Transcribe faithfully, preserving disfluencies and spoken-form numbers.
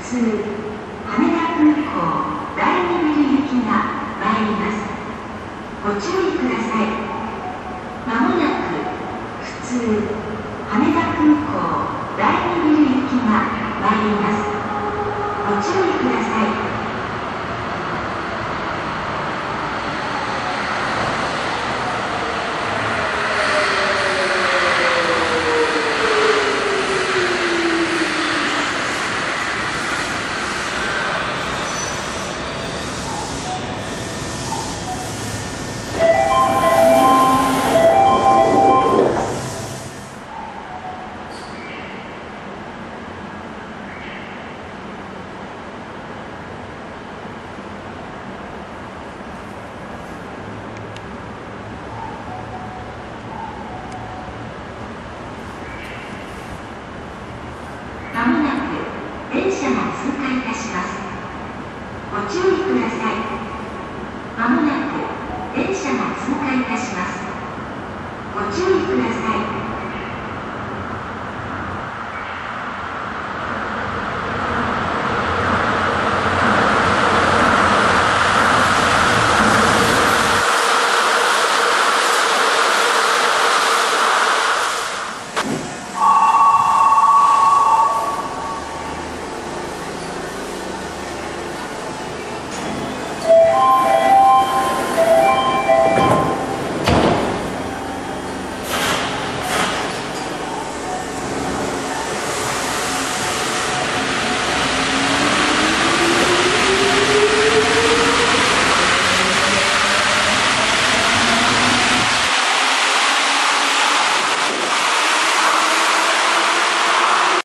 通羽田空港第二ビル行きが参ります。ご注意ください。まもなく普通羽田空港第二ビル行きが参ります。ご注意ください。まもなく電車が通過いたします。ご注意ください。